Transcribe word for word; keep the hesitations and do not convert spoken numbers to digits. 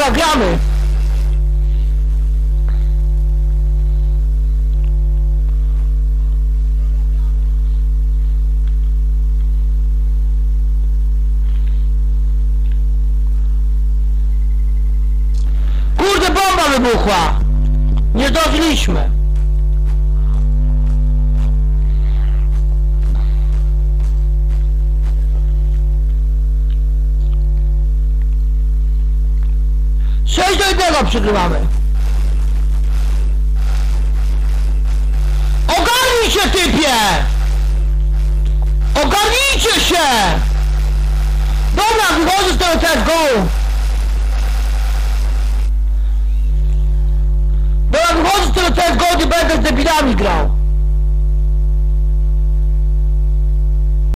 Dobra, gramy! Kurde, bomba wybuchła! Nie zdążyliśmy! sześć do jednego przegrywamy! Ogarnij się, typie! Ogarnijcie się! Dobra, wychodzę z tego C S G O! Dobra, wychodzę z tego C S G O, nie będę z debilami grał!